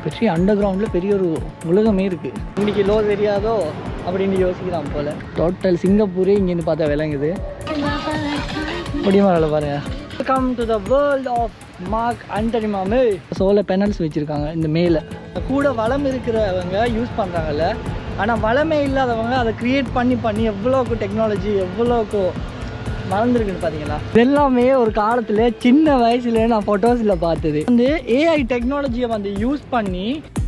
பெரிய அண்டர் கிரவுண்டில் பெரிய ஒரு உலகமே இருக்குது. இன்றைக்கி லோ தெரியாதோ அப்படின்னு யோசிக்கிறான் போல். டோட்டல் சிங்கப்பூரே இங்கேருந்து பார்த்தா விளங்குது. முடியுமா வேலை பாருங்கள். Welcome to the world of Mark Antony மாமே. சோலார் பேனல்ஸ் வச்சுருக்காங்க இந்த மேலே. கூட வளம் இருக்கிறவங்க யூஸ் பண்ணுறாங்கல்ல, ஆனால் வளமே இல்லாதவங்க அதை க்ரியேட் பண்ணி எவ்வளோக்கு டெக்னாலஜி எவ்வளோக்கு வளர்ந்துருக்குன்னு பார்த்தீங்களா. இதெல்லாமே ஒரு காலத்தில் சின்ன வயசுல நான் ஃபோட்டோஸில் பார்த்தது. வந்து ஏஐ டெக்னாலஜியை வந்து யூஸ் பண்ணி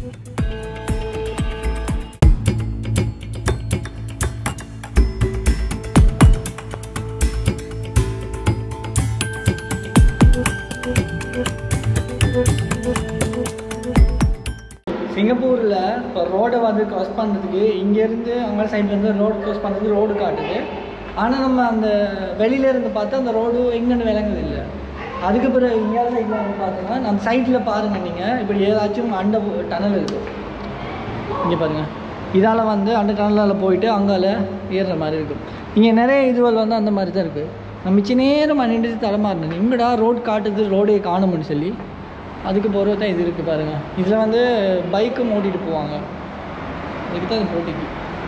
சிங்கப்பூரில் இப்போ ரோடை வந்து க்ராஸ் பண்ணுறதுக்கு இங்கேருந்து அவங்க சைட்லேருந்து ரோடு க்ராஸ் பண்ணுறதுக்கு ரோடு காட்டுது. ஆனால் நம்ம அந்த வெளியிலேருந்து பார்த்தா அந்த ரோடு எங்கேன்னு விளங்குது இல்லை. அதுக்கு பிறகு இந்தியாவில் சைடில் வந்து பார்த்தோன்னா நம்ம சைட்டில் பாருங்கள், நீங்கள் இப்படி ஏதாச்சும் அண்டை டனல் இருக்கும். இங்கே பாருங்கள், இதால் வந்து அந்த டனலில் போயிட்டு அங்கால ஏறுற மாதிரி இருக்கும். இங்கே நிறைய இதுவல் வந்து அந்த மாதிரி தான் இருக்குது. நான் மிச்ச நேரம் நின்று தரமாறினேன், இங்கடா ரோடு காட்டுது, ரோடே காணும்னு சொல்லி. அதுக்கு போகிறது தான் இது இருக்குது பாருங்கள். இதில் வந்து பைக்கும் ஓட்டிகிட்டு போவாங்க. இதுக்கு தான் இது போட்டிக்கு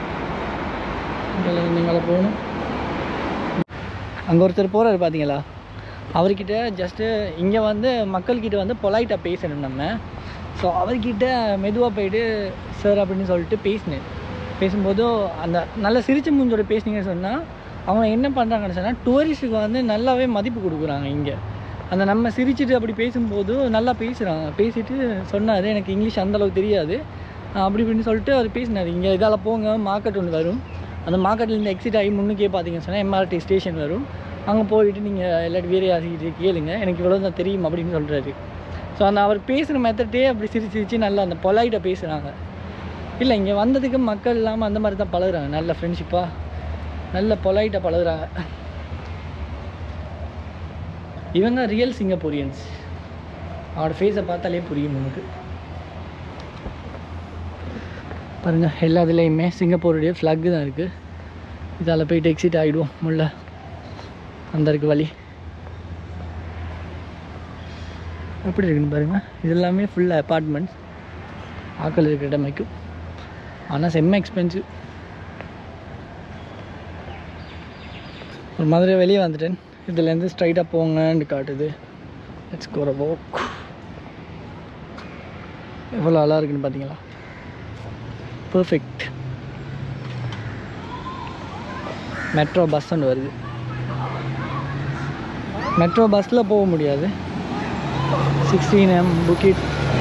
நீங்கள் போகணும். அங்கே ஒருத்தர் போகிறாரு பார்த்தீங்களா, அவர்கிட்ட ஜஸ்ட்டு இங்கே வந்து மக்கள்கிட்ட வந்து பொலைட்டாக பேசணும் நம்ம. ஸோ அவர்கிட்ட மெதுவாக போய்ட்டு சார் அப்படின்னு சொல்லிட்டு பேசினேன். பேசும்போது அந்த நல்ல சிரிச்ச மூஞ்சோட பேசினீங்கன்னு சொன்னால் அவங்க என்ன பண்ணுறாங்கன்னு சொன்னால் டூரிஸ்ட்டுக்கு வந்து நல்லாவே மதிப்பு கொடுக்குறாங்க. இங்கே அந்த நம்ம சிரிச்சுட்டு அப்படி பேசும்போது நல்லா பேசுகிறாங்க. பேசிட்டு சொன்னார், எனக்கு இங்கிலீஷ் அந்தளவுக்கு தெரியாது அப்படி இப்படின்னு சொல்லிட்டு அவர் பேசினார். இங்கே இதால் போங்க, மார்க்கெட் ஒன்று வரும், அந்த மார்க்கெட்லேருந்து எக்ஸிட் ஆகி முன்னுக்கே பார்த்தீங்கன்னு சொன்னால் எம்ஆர்டி ஸ்டேஷன் வரும், அங்கே போயிட்டு நீங்கள் எல்லாரும் வேறு யாசிக்கிட்டு கேளுங்க, எனக்கு இவ்வளோ தான் தெரியும் அப்படின்னு சொல்கிறாரு. ஸோ அந்த அவர் பேசுகிற மெத்தட்டே அப்படி சிரிச்சு நல்லா அந்த பொலைட்டாக பேசுகிறாங்க. இல்லை இங்கே வந்ததுக்கு மக்கள் இல்லாமல் அந்த மாதிரி தான் பழகுறாங்க, நல்ல ஃப்ரெண்ட்ஷிப்பாக நல்ல பொலைட்டாக பழகுறாங்க. இவங்க ரியல் சிங்கப்பூரியன்ஸ். அவரோட ஃபேஸை பார்த்தாலே புரியும் நமக்கு. பாருங்கள், எல்லா இதுலேயுமே சிங்கப்பூருடைய ஃப்ளாக் தான் இருக்குது. இதால் போய்ட்டு எக்ஸிட் ஆகிடுவோம் முள்ள. அந்த இருக்குது வழி. எப்படி இருக்குன்னு பாருங்கள். இது எல்லாமே ஃபுல்லாக அப்பார்ட்மெண்ட்ஸ், ஆக்கள் இருக்கிற இடமைக்கும். ஆனால் செம்ம எக்ஸ்பென்சிவ். ஒரு மாதிரி வெளியே வந்துட்டேன். இதுலேருந்து ஸ்ட்ரைட்டாக போங்கன்னு காட்டுது. Let's go a walk. எவ்வளோ அழகாக இருக்குன்னு பார்த்தீங்களா. பர்ஃபெக்ட். மெட்ரோ பஸ் ஒன்று வருது. மெட்ரோ பஸ்ஸில் போக முடியாது. 16M புக்கிட்.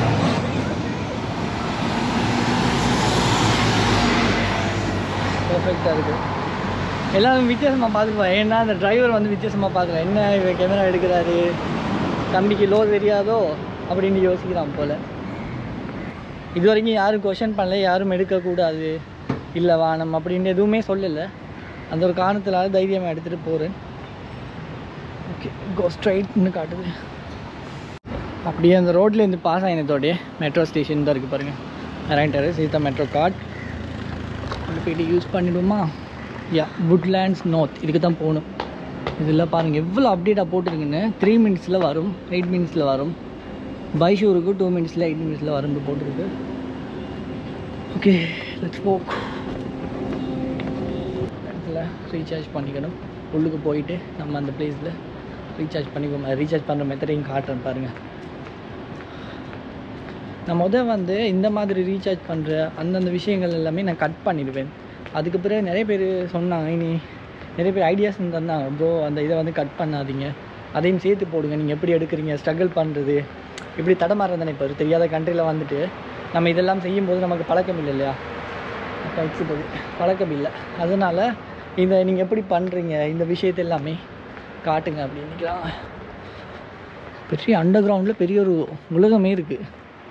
பர்ஃபெக்டாக இருக்குது. எல்லோரும் வித்தியாசமாக பார்த்துக்குவாங்க. ஏன்னா அந்த டிரைவர் வந்து வித்தியாசமாக பார்க்கலாம், என்ன இவன் கேமரா எடுக்கிறாரு, தம்பிக்கு லோ தெரியாதோ அப்படின்னு யோசிக்கிறான் போல். இது வரைக்கும் யாரும் கொஷன் பண்ணல, யாரும் எடுக்கக்கூடாது இல்லை வானம் அப்படின்னு எதுவுமே சொல்லலை. அந்த ஒரு காரணத்தில் தைரியமாக எடுத்துகிட்டு போகிறேன். ஓகே, கோ ஸ்ட்ரைட்னு காட்டுது. அப்படியே அந்த ரோட்லேருந்து பாஸ் ஆகினதோடைய மெட்ரோ ஸ்டேஷன் தான் இருக்குது பாருங்கள். Marine terrace. இதுதான் மெட்ரோ கார்டு. அது போய்ட்டு யூஸ் பண்ணிவிடுமா. வுட்லேண்ட்ஸ் நார்த் இதுக்கு தான் போகணும். இதில் பாருங்கள் எவ்வளோ அப்டேட்டாக போட்டுருக்குன்னு. 3 மினிட்ஸில் வரும், 8 மினிட்ஸில் வரும். பைஷூருக்கு 2 மினிட்ஸில் 8 மினிட்ஸில் வரும்னு போட்டிருக்கு. Okay, let's go. இடத்துல ரீசார்ஜ் பண்ணிக்கணும். உள்ளுக்கு போயிட்டு நம்ம அந்த பிளேஸில் ரீசார்ஜ் பண்ணிக்கோங்க. ரீசார்ஜ் பண்ணுற மெத்தடையும் காட்டுறேன் பாருங்கள். நான் வந்து இந்த மாதிரி ரீசார்ஜ் பண்ணுற அந்தந்த விஷயங்கள் எல்லாமே நான் கட் பண்ணிடுவேன். அதுக்கு பிறகு நிறைய பேர் சொன்னாங்க, இனி நிறைய பேர் ஐடியாஸ் தந்தாங்க, ப்ரோ அந்த இதை வந்து கட் பண்ணாதீங்க, அதையும் சேர்த்து போடுங்க, நீங்கள் எப்படி எடுக்கிறீங்க, ஸ்ட்ரகிள் பண்ணுறது இப்படி தடமாறுறது தானே. இப்போ ஒரு தெரியாத கண்ட்ரியில் வந்துட்டு நம்ம இதெல்லாம் செய்யும்போது நமக்கு பழக்கம் இல்லை இல்லையா, பழக்கம் இல்லை. அதனால் இந்த நீங்கள் எப்படி பண்ணுறீங்க இந்த விஷயத்தை எல்லாமே காட்டுங்க அப்படின்னுக்கிறாங்க. பெரிய அண்டர் கிரவுண்டில் பெரிய ஒரு உலகமே இருக்குது.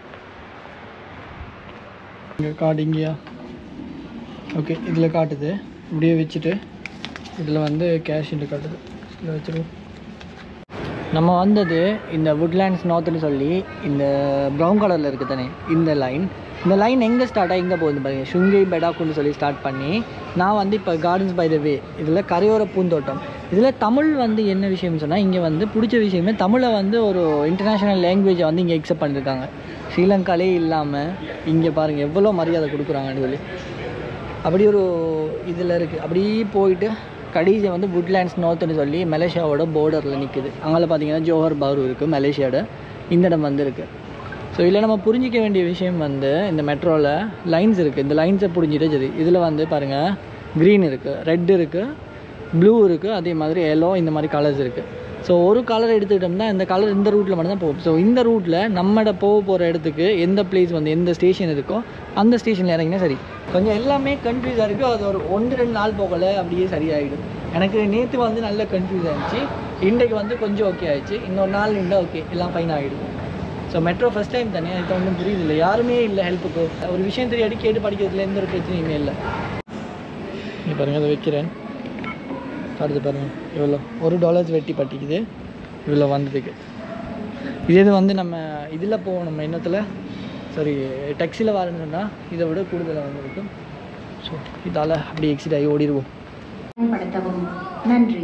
இங்கே கார்டு இங்கேயா. ஓகே, இதில் காட்டுது. இப்படியே வச்சுட்டு இதில் வந்து கேஷ் காட்டுது. இதில் வச்சுருவோம். நம்ம வந்தது இந்த வுட்லேண்ட்ஸ் நார்த்துன்னு சொல்லி இந்த ப்ரௌன் கலரில் இருக்குது தானே இந்த லைன் எங்கே ஸ்டார்ட் ஆகி எங்கே போகுது பாருங்கள். ஷுங்கை பெடாக்குன்னு சொல்லி ஸ்டார்ட் பண்ணி நான் வந்து இப்போ கார்டன்ஸ் பை த வே இதில் கரையோர பூந்தோட்டம். இதில் தமிழ் வந்து என்ன விஷயம்னு சொன்னால் இங்கே வந்து பிடிச்ச விஷயமே தமிழை வந்து ஒரு இன்டர்நேஷ்னல் லாங்குவேஜை வந்து இங்கே எக்ஸெப்ட் பண்ணியிருக்காங்க. ஸ்ரீலங்காலே இல்லாமல் இங்கே பாருங்கள் எவ்வளோ மரியாதை கொடுக்குறாங்கன்னு சொல்லி அப்படி ஒரு இதில் இருக்குது. அப்படியே போயிட்டு கடைசி வந்து வுட்லேண்ட்ஸ் நார்த்துன்னு சொல்லி மலேசியாவோட பார்டரில் நிற்குது. அங்கே பார்த்தீங்கன்னா ஜோஹர் பாரு இருக்குது மலேசியாவோட இந்த இடம் வந்து இருக்குது. ஸோ இதில் நம்ம புரிஞ்சிக்க வேண்டிய விஷயம் வந்து இந்த மெட்ரோவில் லைன்ஸ் இருக்குது. இந்த லைன்ஸை புரிஞ்சிட்டே சரி. இதில் வந்து பாருங்கள் க்ரீன் இருக்குது, ரெட் இருக்குது, ப்ளூ இருக்குது, அதே மாதிரி எல்லோ இந்த மாதிரி கலர்ஸ் இருக்குது. ஸோ ஒரு கலர் எடுத்துக்கிட்டோம்னா இந்த கலர் இந்த ரூட்டில் மட்டும்தான் போகும். ஸோ இந்த ரூட்டில் நம்மட போகிற இடத்துக்கு எந்த பிளேஸ் வந்து எந்த ஸ்டேஷன் இருக்கோ அந்த ஸ்டேஷனில் இறங்கினா சரி. கொஞ்சம் எல்லாமே கன்ஃபியூஸாக இருக்குது. அது ஒரு 1-2 நாள் போகலை அப்படியே சரியாயிடும். எனக்கு நேற்று வந்து நல்ல கன்ஃபியூஸ் ஆகிடுச்சு, இன்றைக்கு வந்து கொஞ்சம் ஓகே ஆகிடுச்சு. இன்னொரு நாள் இருந்தால் ஓகே எல்லாம் ஃபைன் ஆகிடும். ஸோ மெட்ரோ ஃபஸ்ட் டைம் தானே, அது ஒன்றும் புரியுது இல்லை, யாருமே இல்லை ஹெல்ப்புக்கு. ஒரு விஷயம் தெரியாடி கேட்டு படிக்கிறதுல எந்த ஒரு பிரச்சனையுமே இல்லை. நீ பாருங்கள் அதை வைக்கிறேன் அடுத்து பாருங்கள் இவ்வளோ $1 வெட்டி பட்டிக்குது இவ்வளோ வந்ததுக்கு. இது வந்து நம்ம இதில் போவோம், நம்ம எண்ணத்தில் சாரி டேக்ஸியில் வரணும்னு சொன்னால் இதை விட கூடுதலாக வந்துருக்கும். ஸோ இதால் அப்படி எக்ஸிட் ஆகி ஓடிடுவோம். நன்றி.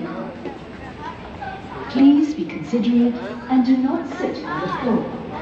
Please be considerate and do not sit on the floor.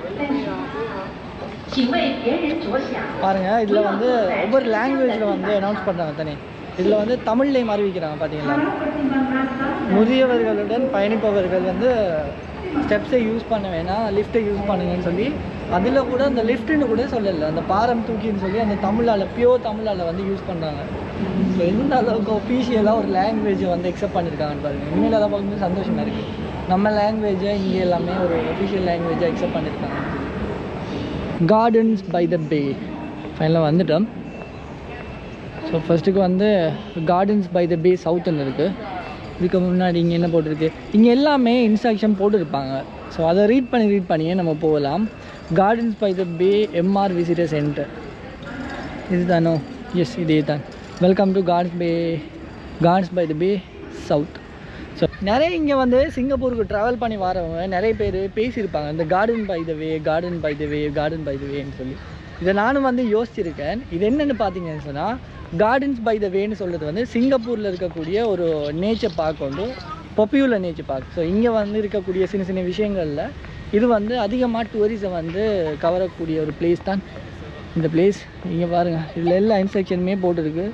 பாருங்கள் இதில் வந்து ஒவ்வொரு லாங்குவேஜில் வந்து அனௌன்ஸ் பண்ணுறாங்க தானே. இதில் வந்து தமிழ்லேயும் அறிவிக்கிறாங்க பார்த்தீங்களா. முதியவர்களுடன் பயணிப்பவர்கள் வந்து ஸ்டெப்ஸை யூஸ் பண்ண வேணாம், லிஃப்ட்டை யூஸ் பண்ணுங்கன்னு சொல்லி அதில் கூட அந்த லிஃப்ட்டுன்னு கூட சொல்லலை, அந்த பாரம் தூக்கின்னு சொல்லி அந்த தமிழால் பியோர் தமிழால் வந்து யூஸ் பண்ணுறாங்க. ஸோ எந்த அளவுக்கு ஒஃபீஷியலாக ஒரு லாங்குவேஜை வந்து எக்ஸெப்ட் பண்ணியிருக்காங்கன்னு பாருங்கள். இனிமேல் அதை பார்க்கும்போது சந்தோஷமாக இருக்குது. நம்ம லாங்குவேஜை இங்கே எல்லாமே ஒரு ஒஃபிஷியல் லாங்குவேஜை எக்ஸெப்ட் பண்ணியிருக்காங்க. கார்டன்ஸ் பை த பே ஃபைனலாக வந்துட்டோம். ஸோ ஃபஸ்ட்டுக்கு வந்து கார்டன்ஸ் பை த பே சவுத்துன்னு இருக்குது. இதுக்கு முன்னாடி இங்கே என்ன போட்டிருக்கு, இங்கே எல்லாமே இன்ஸ்ட்ரக்ஷன் போட்டுருப்பாங்க. ஸோ அதை ரீட் பண்ணியே நம்ம போகலாம். Gardens by the Bay MR visitor centre இது தானோ? எஸ் இதே தான். Welcome to Gardens by the Bay south. So நிறைய இங்கே வந்து சிங்கப்பூருக்கு ட்ராவல் பண்ணி வரவங்க நிறைய பேர் பேசியிருப்பாங்க இந்த கார்டன் பை த வேன்னு சொல்லி. இதை நானும் வந்து யோசிச்சிருக்கேன். இது என்னென்னு பார்த்தீங்கன்னு சொன்னால் கார்டன்ஸ் பை த வேன்னு சொல்கிறது வந்து சிங்கப்பூரில் இருக்கக்கூடிய ஒரு நேச்சர் பார்க் வந்து பாப்புலர் நேச்சர் பார்க். ஸோ இங்கே வந்து இருக்கக்கூடிய சின்ன சின்ன விஷயங்களில் இது வந்து அதிகமாக டூரிசம் வந்து கவரக்கூடிய ஒரு பிளேஸ் தான் இந்த பிளேஸ். இங்கே பாருங்கள் இதில் எல்லா இன்ஸ்ட்ரக்ஷனுமே போட்டுருக்கு.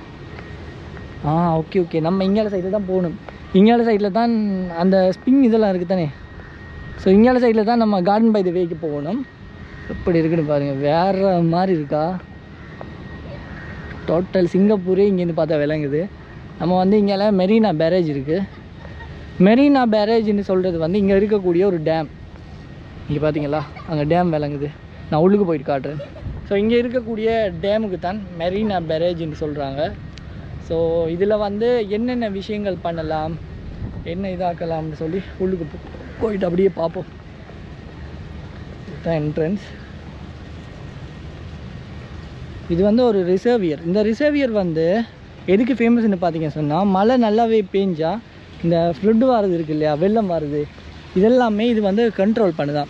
ஓகே நம்ம இங்கால சைடில் தான் போகணும். இங்கால சைடில் தான் அந்த ஸ்பிங் இதெல்லாம் இருக்குது தானே. ஸோ இங்கால சைடில் தான் நம்ம கார்டன் பை த வேக்கு போகணும். எப்படி இருக்குன்னு பாருங்கள், வேறு மாதிரி இருக்கா. டோட்டல் சிங்கப்பூரே இங்கேருந்து பார்த்தா விளங்குது. நம்ம வந்து இங்கே மெரினா பேரேஜ் இருக்குது. மெரினா பேரேஜ்னு சொல்கிறது வந்து இங்கே இருக்கக்கூடிய ஒரு டேம். இங்கே பார்த்தீங்களா அங்கே டேம் விளங்குது. நான் உள்ளுக்கு போயிட்டு காட்டுறேன். ஸோ இங்கே இருக்கக்கூடிய டேமுக்கு தான் மெரினா பேரேஜ்னு சொல்கிறாங்க. ஸோ இதில் வந்து என்னென்ன விஷயங்கள் பண்ணலாம், என்ன இதாக்கலாம்னு சொல்லி உள்ளுக்கு போயிட்டு அப்படியே பார்ப்போம். இதுதான் என்ட்ரன்ஸ். இது வந்து ஒரு ரிசர்வியர். இந்த ரிசர்வியர் வந்து எதுக்கு ஃபேமஸ்ன்னு பார்த்தீங்கன்னு சொன்னால் மழை நல்லாவே பேஞ்சா இந்த ஃப்ளட் வாரது இருக்குது இல்லையா, வெள்ளம் வாருது, இதெல்லாமே இது வந்து கண்ட்ரோல் பண்ணுதான்.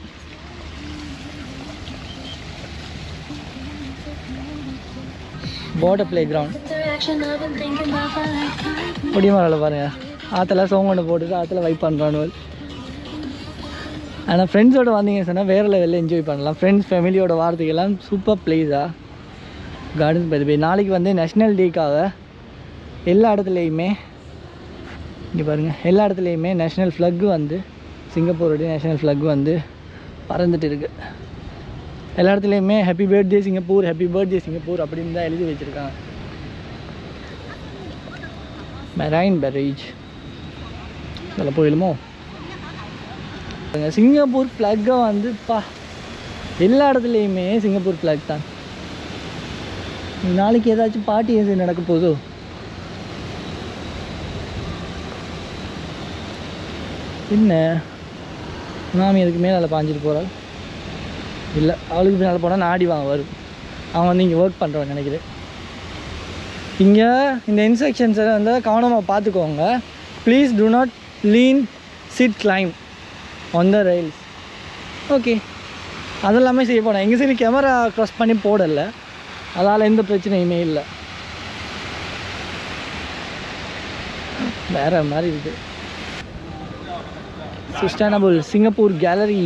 வாட்டர் ப்ளே கிரவுண்ட் முடியுமாவில் பாருங்கள். ஆற்றுல சோங்கொண்டு போட்டுட்டு ஆற்றுல வைப் பண்ணுறானு. ஆனால் ஃப்ரெண்ட்ஸோடு வந்தீங்கன்னு சொன்னால் வேறு லெவலில் என்ஜாய் பண்ணலாம். ஃப்ரெண்ட்ஸ் ஃபேமிலியோட வாரத்துக்கெல்லாம் சூப்பர் பிளேஸாக கார்டன்ஸ் பை த பே. நாளைக்கு வந்து நேஷ்னல் டேக்காக எல்லா இடத்துலையுமே இங்கே பாருங்கள் எல்லா இடத்துலையுமே நேஷ்னல் ஃப்ளக்கு வந்து சிங்கப்பூருடைய நேஷ்னல் ஃப்ளக் வந்து பறந்துட்டு இருக்குது. எல்லா இடத்துலையுமே ஹாப்பி பர்த்டே சிங்கப்பூர் அப்படின்னு தான் எழுதி வச்சுருக்காங்க. மெரைன் பேரேஜ் அதில் போயிடுமோ. சிங்கப்பூர் ஃப்ளாக்கை வந்து எல்லா இடத்துலையுமே சிங்கப்பூர் ஃப்ளாக் தான். நாளைக்கு ஏதாச்சும் பார்ட்டி எது நடக்க போதோ. என்ன மாமி அதுக்கு மேலே அதில் பாஞ்சிட்டு போகிறாள் இல்லை, அவளுக்கு பின்னால் போனால் நாடி வாங்க வரும். அவன் வந்து இங்கே ஒர்க் பண்ணுறவன் நினைக்கிறேன். இங்கே இந்த இன்ஸ்ட்ரக்ஷன்ஸை வந்து கவனமாக பார்த்துக்கோங்க. Please do not lean sit climb. on the rails. Okay, அதெல்லாமே செய்ய போனேன். எங்கள் சைடு கேமரா க்ராஸ் பண்ணி போடலை, அதால் எந்த பிரச்சனையுமே இல்லை. வேறு மாதிரி இருக்குது. Sustainable Singapore gallery.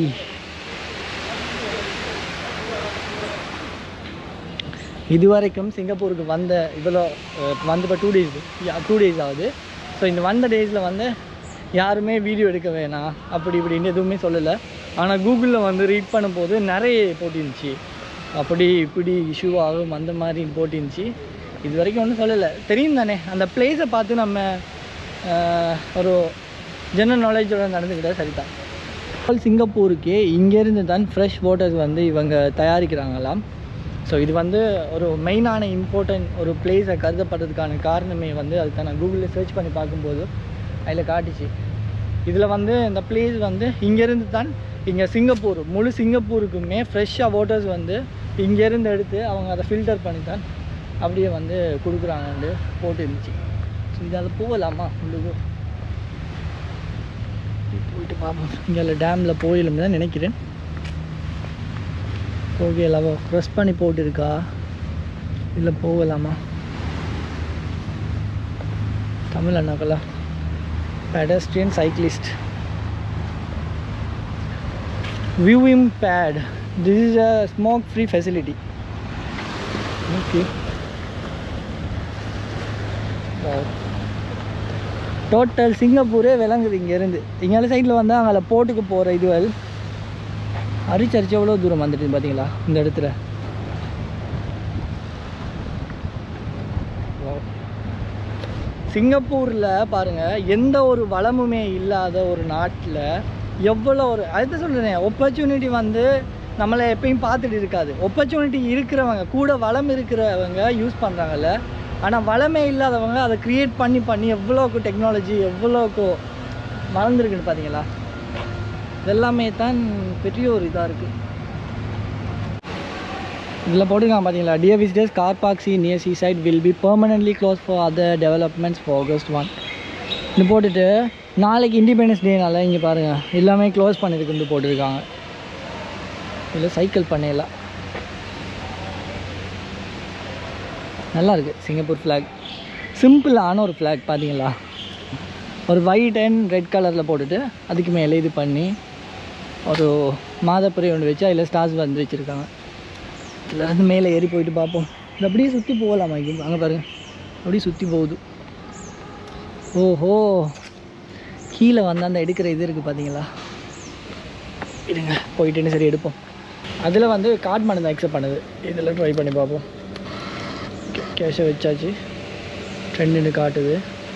இதுவரைக்கும் சிங்கப்பூருக்கு வந்த இவ்வளோ வந்து இப்போ 2 days ஆகுது. ஸோ இந்த வந்த டேஸில் வந்து யாருமே வீடியோ எடுக்க வேணாம் அப்படி இப்படின்னு எதுவுமே சொல்லலை. ஆனால் கூகுளில் வந்து ரீட் பண்ணும்போது நிறைய போட்டிருந்துச்சு, அப்படி இப்படி இஷ்யூ ஆகும் அந்த மாதிரி போட்டிருந்துச்சு. இது வரைக்கும் ஒன்றும் சொல்லலை. தெரியும் தானே, அந்த பிளேஸை பார்த்து நம்ம ஒரு ஜெனரல் நாலேஜோட நடந்துக்கிட்டால் சரிதான். சிங்கப்பூருக்கே இங்கேருந்து தான் ஃப்ரெஷ் வாட்டர்ஸ் வந்து இவங்க தயாரிக்கிறாங்களாம். ஸோ இது வந்து ஒரு மெயினான இம்பார்ட்டன்ட் ஒரு பிளேஸை கருதப்படுறதுக்கான காரணமே வந்து அதுதான். நான் கூகுளில் சர்ச் பண்ணி பார்க்கும்போது அதில் காட்டுச்சு. இதில் வந்து இந்த பிளேஸ் வந்து இங்கேருந்து தான் இங்கே சிங்கப்பூர் முழு சிங்கப்பூருக்குமே ஃப்ரெஷ்ஷாக வாட்டர்ஸ் வந்து இங்கேருந்து எடுத்து அவங்க அதை ஃபில்டர் பண்ணி தான் அப்படியே வந்து கொடுக்குறாங்கன்னு போட்டு இருந்துச்சு. ஸோ இதால் போகலாமா உங்களுக்கு போயிட்டு பார்ப்போம். இங்கே டேமில் போயிடலாம் தான் நினைக்கிறேன். போகலாமா, ப்ரெஸ் பண்ணி போட்டுருக்கா இல்லை போகலாமா? தமிழ் அண்ணாக்கலா pedestrian cyclist viewing pad. This is a smoke free facility. Okay. Wow. Total சிங்கப்பூரே விளங்குது இங்கேருந்து. இங்கே சைடில் வந்து அங்கே போட்டுக்கு போகிற இதுவல் அரிச்சரிச்சு எவ்வளோ தூரம் வந்துட்டு பார்த்தீங்களா இந்த இடத்துல. சிங்கப்பூரில் பாருங்கள், எந்த ஒரு வளமுமே இல்லாத ஒரு நாட்டில் எவ்வளோ ஒரு அதுதான் சொல்கிறேன், ஆப்பர்ச்சுனிட்டி வந்து நம்மளை எப்பயும் பார்த்துட்டு இருக்காது. ஆப்பர்ச்சுனிட்டி இருக்கிறவங்க கூட வளம் இருக்கிறவங்க யூஸ் பண்ணுறாங்கல்ல, ஆனால் வளமே இல்லாதவங்க அதை க்ரியேட் பண்ணி எவ்வளோக்கு டெக்னாலஜி எவ்வளோக்கு வளர்ந்துருக்குன்னு பார்த்தீங்களா. இதெல்லாமே தான் பெரிய ஒரு இதாக இருக்குது. இதில் போட்டுருக்காங்க பார்த்தீங்களா, dear visitors, car park C near C side will be permanently close for other developments for August 1. இது போட்டுட்டு நாளைக்கு இண்டிபெண்டன்ஸ் டேனால இங்கே பாருங்கள் எல்லாமே க்ளோஸ் பண்ணியிருக்குன்னு போட்டிருக்காங்க. இதில் சைக்கிள் பண்ணிடலாம். நல்லாயிருக்கு சிங்கப்பூர் ஃப்ளாக். சிம்பிளான ஒரு ஃப்ளாக் பார்த்தீங்களா, ஒரு ஒயிட் அண்ட் ரெட் கலரில் போட்டுட்டு அதுக்கு மேலே இது பண்ணி ஒரு மாதப்புரை ஒன்று வச்சு அதில் ஸ்டார்ஸ் வந்து வச்சுருக்காங்க. இதில் வந்து மேலே ஏறி போயிட்டு பார்ப்போம். இது அப்படியே சுற்றி போகலாமா? இங்கே அங்கே பாருங்கள் அப்படியே சுற்றி போகுது. ஓஹோ, கீழே வந்து அந்த எடுக்கிற இது இருக்குது பார்த்தீங்களா. இருங்க போயிட்டுன்னு சரி எடுப்போம். அதில் வந்து கார்ட் மணி தான் அக்செப்ட் பண்ணுது. இதில் ட்ரை பண்ணி பார்ப்போம். கேஷை வச்சாச்சு, ட்ரெண்டுன்னு காட்டுது.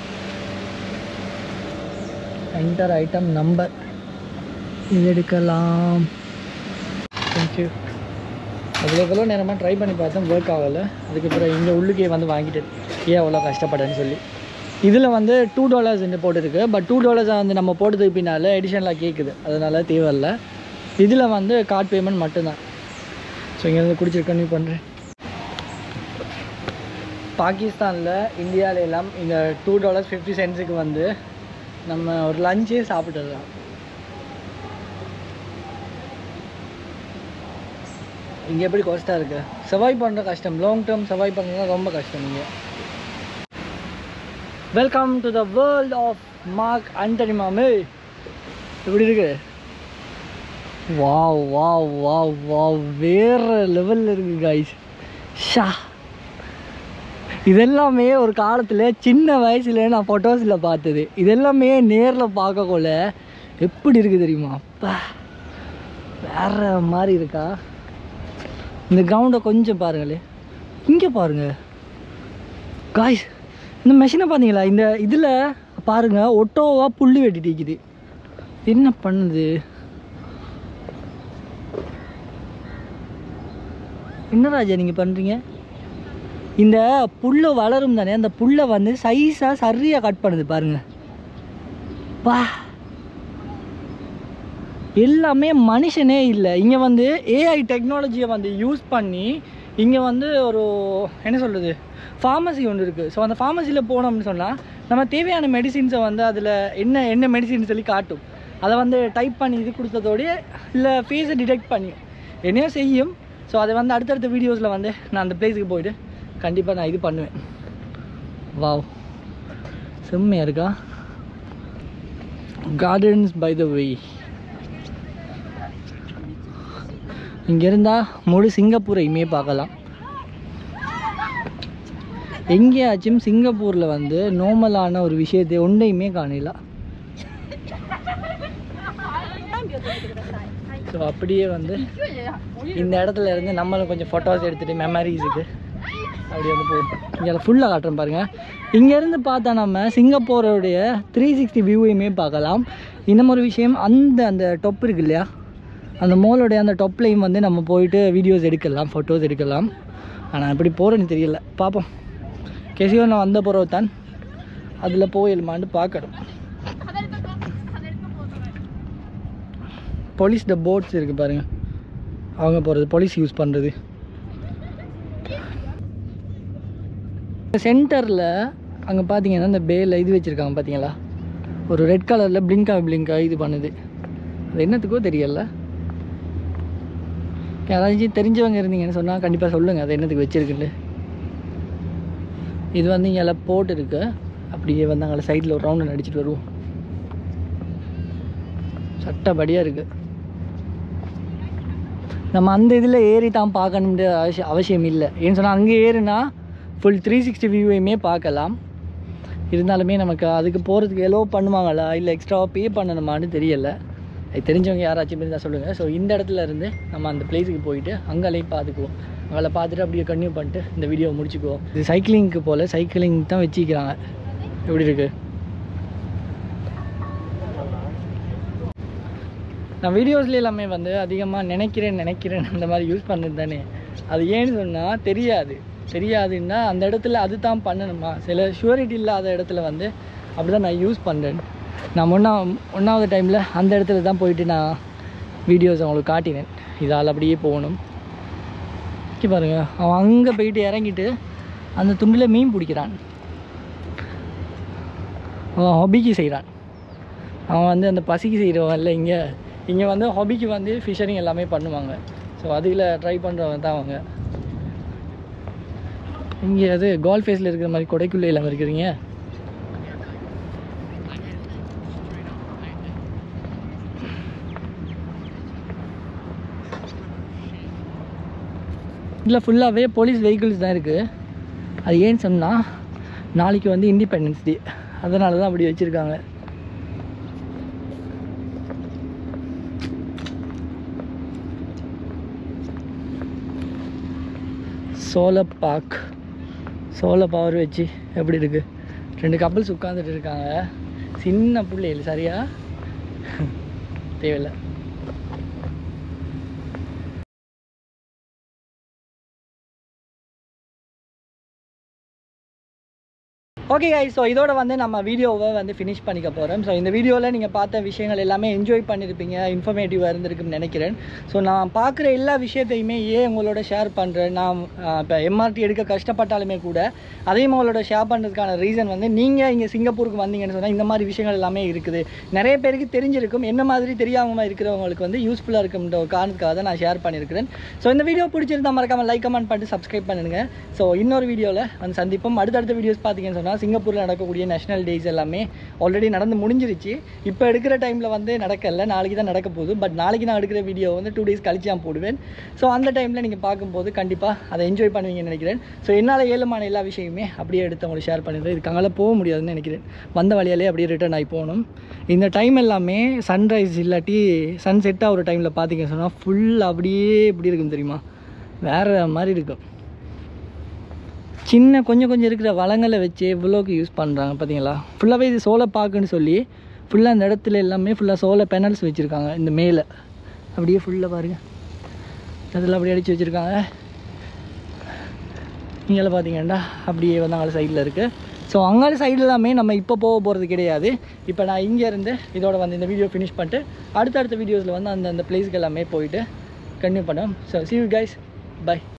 என்டர் ஐட்டம் நம்பர், இது எடுக்கலாம். தேங்க்யூ. அவ்வளோக்கெவ்வளோ நேரமாக ட்ரை பண்ணி பார்த்தேன், ஒர்க் ஆகலை. அதுக்கப்புறம் இங்கே உள்ளுக்கே வந்து வாங்கிட்டேன், ஏன் அவ்வளோ கஷ்டப்பட்டேன்னு சொல்லி. இதில் வந்து $2 போட்டுருக்கு. பட் $2 வந்து நம்ம போட்டதுக்கு பின்னால் எடிஷனலாக கேட்குது, அதனால் தேவையில்லை. இதில் வந்து கார்ட் பேமெண்ட் மட்டும்தான். ஸோ இங்கேருந்து குடிச்சு கன்டினியூ பண்ணுறேன். பாகிஸ்தானில் இந்தியாவில எல்லாம் இந்த $2.50 வந்து நம்ம ஒரு லஞ்சே சாப்பிட்டுடலாம். இங்கே எப்படி காஸ்ட்டாக இருக்குது, சர்வைவ் பண்ணுற கஷ்டம். லாங் டேர்ம் சர்வைவ் பண்ணுறதுனா ரொம்ப கஷ்டம். இங்கே welcome to the world of Mark Antony மாமே. எப்படி இருக்கு? வாவ் வாவ் வாவ் வாவ், வேறு லெவலில் இருக்குது கைஸ். ஷா, இதெல்லாமே ஒரு காலத்தில் சின்ன வயசில் நான் ஃபோட்டோஸில் பார்த்தது. இதெல்லாமே நேரில் பார்க்கக்குள்ள எப்படி இருக்குது தெரியுமா? அப்பா வேறு மாதிரி இருக்கா. இந்த கிரவுண்டை கொஞ்சம் பாருங்களே, இங்கே பாருங்கள் காய்ஸ். இந்த மெஷினை பார்த்தீங்களா, இந்த இதில் பாருங்கள் ஒட்டோவாக புள்ளி வெட்டிட்டு இருக்குது. என்ன பண்ணுது? என்ன ராஜா நீங்கள் பண்ணுறீங்க? இந்த புல்லை வளரும் தானே, அந்த புல்லை வந்து சைஸாக சரியாக கட் பண்ணுது பாருங்கள். பா, எல்லாமே மனுஷனே இல்லை. இங்கே வந்து ஏஐ டெக்னாலஜியை வந்து யூஸ் பண்ணி இங்கே வந்து ஒரு என்ன சொல்கிறது ஃபார்மசி ஒன்று இருக்குது. ஸோ அந்த ஃபார்மசியில் போனோம்னு சொன்னால் நம்ம தேவையான மெடிசின்ஸை வந்து அதில் என்ன மெடிசின் சொல்லி காட்டும். அதை வந்து டைப் பண்ணி இது கொடுத்ததோடய இல்லை ஃபேஸை டிடெக்ட் பண்ணி என்னையோ செய்யும். ஸோ அதை வந்து அடுத்தடுத்த வீடியோஸில் வந்து நான் அந்த பிளேஸுக்கு போயிட்டு கண்டிப்பாக நான் இது பண்ணுவேன். வாவ், செம்மையாக இருக்கா. Gardens by the way. இங்கே இருந்தால் முழு சிங்கப்பூரையுமே பார்க்கலாம். எங்கேயாச்சும் சிங்கப்பூரில் வந்து நார்மலான ஒரு விஷயத்தை ஒன்றையுமே காணலாம். ஸோ அப்படியே வந்து இந்த இடத்துல இருந்து நம்மளும் கொஞ்சம் ஃபோட்டோஸ் எடுத்துகிட்டு மெமரிஸுக்கு அப்படி வந்து போகும். இங்கே ஃபுல்லாக காட்டுறேன் பாருங்கள். இங்கேருந்து பார்த்தா நம்ம சிங்கப்பூரோடைய 360 வியூவையுமே பார்க்கலாம். இன்னும் ஒரு விஷயம், அந்த டொப் இருக்கு இல்லையா, அந்த மோலோடைய அந்த டொப்லையும் வந்து நம்ம போயிட்டு வீடியோஸ் எடுக்கலாம், ஃபோட்டோஸ் எடுக்கலாம். ஆனால் எப்படி போகிறேன்னு தெரியல, பார்ப்போம். கேசியோ நான் வந்த பிறகு தான் அதில் போயிடுமான்னு பார்க்கணும். போலீஸ் த போட்ஸ் இருக்குது பாருங்கள், அவங்க போகிறது, போலீஸ் யூஸ் பண்ணுறது. சென்டரில் அங்கே பார்த்தீங்கன்னா இந்த பேல இது வச்சுருக்காங்க பார்த்தீங்களா, ஒரு ரெட் கலரில் பிளிங்காக இது பண்ணுது. அது என்னத்துக்கோ தெரியல. யாராச்சும் தெரிஞ்சவங்க இருந்தீங்கன்னு சொன்னால் கண்டிப்பாக சொல்லுங்கள் அது என்னத்துக்கு வச்சுருக்குன்னு. இது வந்து இங்கே எல்லாம் போட்டு இருக்கு. அப்படியே வந்து அங்கே சைடில் ஒரு ரவுண்டு அடிச்சுட்டு வருவோம். சட்டப்படியாக இருக்குது. நம்ம அந்த இதில் ஏறி தான் பார்க்கணுன்ற அவசியம் இல்லை. ஏன்னு சொன்னால் அங்கே ஏறுனா ஃபுல் 360 வியூவையுமே பார்க்கலாம். இருந்தாலுமே நமக்கு அதுக்கு போகிறதுக்கு எலோ பண்ணுவாங்களா இல்லை எக்ஸ்ட்ராவாக பே பண்ணணுமான்னு தெரியலை. அது தெரிஞ்சவங்க யாராச்சும் இருந்தால் சொல்லுங்கள். ஸோ இந்த இடத்துல இருந்து நம்ம அந்த பிளேஸுக்கு போயிட்டு அங்கேயும் பார்த்துக்குவோம். அங்கே பார்த்துட்டு அப்படியே கன்டினியூ பண்ணிட்டு இந்த வீடியோவை முடிச்சுக்குவோம். இது சைக்கிளிங்க்கு போல், சைக்கிளிங் தான் வச்சுக்கிறாங்க. எப்படி இருக்குது? நான் வீடியோஸ்ல எல்லாமே வந்து அதிகமாக நினைக்கிறேன் அந்த மாதிரி யூஸ் பண்ணுறது தானே. அது ஏன்னு சொன்னால் தெரியாதுன்னா அந்த இடத்துல அது தான் பண்ணணுமா, சில ஷூரிட்டி இல்லாத இடத்துல வந்து அப்படி தான் நான் யூஸ் பண்ணுறேன். நான் ஒன்றாவது டைமில் அந்த இடத்துல தான் போயிட்டு நான் வீடியோஸ் அவங்களுக்கு காட்டினேன். இதால் அப்படியே போகணும். பாருங்கள், அவன் அங்கே போயிட்டு இறங்கிட்டு அந்த துண்டில் மீன் பிடிக்கிறான். அவன் ஹாபிக்கு செய்கிறான். அவன் வந்து அந்த பசிக்கு செய்கிறவன் இல்லை. இங்கே வந்து ஹாபிக்கு வந்து ஃபிஷரிங் எல்லாமே பண்ணுவாங்க. ஸோ அதில் ட்ரை பண்ணுறவங்க தான் அவங்க. இங்கே அது கோல்ஃப் ஃபேஸில் இருக்கிற மாதிரி கொடைக்குள்ளே இல்லாமல் இருக்கிறீங்க. இதில் ஃபுல்லாகவே போலீஸ் வெஹிக்கிள்ஸ் தான் இருக்குது. அது ஏன்னு சொன்னால் நாளைக்கு வந்து இண்டிபெண்டன்ஸ் டே, அதனால தான் அப்படி வச்சுருக்காங்க. சோலார் பவர் வச்சு எப்படி இருக்குது. 2 கப்பல்ஸ் உட்காந்துட்டு இருக்காங்க. சின்ன பிள்ளைகள், சரியா தேவையில்லை. ஓகே guys, ஸோ இதோட வந்து நம்ம வீடியோவை வந்து ஃபினிஷ் பண்ணிக்க போகிறோம். ஸோ இந்த வீடியோவில் நீங்கள் பார்த்த விஷயங்கள் எல்லாமே என்ஜாய் பண்ணியிருப்பீங்க, இன்ஃபர்மேட்டிவாக இருந்திருக்குன்னு நினைக்கிறேன். ஸோ நான் பார்க்குற எல்லா விஷயத்தையுமே உங்களோட ஷேர் பண்ணுறேன். நான் இப்போ எம்ஆர்டி எடுக்க கஷ்டப்பட்டாலுமே கூட அதையும் உங்களோட ஷேர் பண்ணுறதுக்கான ரீசன் வந்து நீங்கள் இங்கே சிங்கப்பூருக்கு வந்தீங்கன்னு சொன்னால் இந்த மாதிரி விஷயங்கள் எல்லாமே இருக்குது. நிறைய பேருக்கு தெரிஞ்சிருக்கும், என்ன மாதிரி தெரியாமல் இருக்கிறவங்களுக்கு வந்து யூஸ்ஃபுல்லாக இருக்குன்ற ஒரு காரணத்துக்காக தான் நான் ஷேர் பண்ணியிருக்கிறேன். ஸோ இந்த வீடியோ பிடிச்சிருந்தா மறக்காமல் லைக் கமெண்ட் பண்ணிட்டு சப்ஸ்கிரைப் பண்ணுங்க. ஸோ இன்னொரு வீடியோவில் வந்து சந்திப்போம். அடுத்தடுத்த வீடியோஸ் பார்த்தீங்கன்னு சொன்னால் சிங்கப்பூரில் நடக்கக்கூடிய நேஷனல் டேஸ் எல்லாமே ஆல்ரெடி நடந்து முடிஞ்சிருச்சு. இப்போ எடுக்கிற டைமில் வந்து நடக்கல, நாளைக்கு தான் நடக்க போகுது. பட் நாளைக்கு நான் எடுக்கிற வீடியோ வந்து 2 days கழிச்சு நான் போடுவேன். ஸோ அந்த டைமில் நீங்கள் பார்க்கும்போது கண்டிப்பாக அதை என்ஜாய் பண்ணுவீங்கன்னு நினைக்கிறேன். ஸோ என்னால் ஏழுமான எல்லா விஷயமே அப்படியே எடுத்து அவங்களுக்கு ஷேர் பண்ணிடுறேன். இதுக்காக போக முடியாதுன்னு நினைக்கிறேன். வந்த வழியாலே அப்படியே ரிட்டர்ன் ஆகி போகணும். இந்த டைம் எல்லாமே சன்ரைஸ் இல்லாட்டி சன்செட்டாக ஒரு டைமில் பார்த்தீங்கன்னு சொன்னால் ஃபுல் அப்படியே எப்படி இருக்கும் தெரியுமா, வேறு மாதிரி இருக்கும். சின்ன கொஞ்சம் இருக்கிற வளங்களை வச்சு இவ்வளோக்கு யூஸ் பண்ணுறாங்க பார்த்தீங்களா. ஃபுல்லாகவே இது சோலார் பார்க்குன்னு சொல்லி ஃபுல்லாக இந்த இடத்துல எல்லாமே ஃபுல்லாக சோலார் பேனல்ஸ் வச்சுருக்காங்க. இந்த மேலே அப்படியே ஃபுல்லாக பாருங்கள், அதில் அப்படியே அடித்து வச்சுருக்காங்க. இங்கே பார்த்தீங்கன்னா அப்படியே வந்து அங்கே சைடில் இருக்குது. ஸோ அங்கே சைடு எல்லாமே நம்ம இப்போ போக போகிறது கிடையாது. இப்போ நான் இங்கேருந்து இதோட வந்து இந்த வீடியோ ஃபினிஷ் பண்ணிட்டு அடுத்தடுத்த வீடியோஸில் வந்து அந்த பிளேஸ்க்கு எல்லாமே போயிட்டு கன்டினியூ பண்ணோம். So see you guys, bye.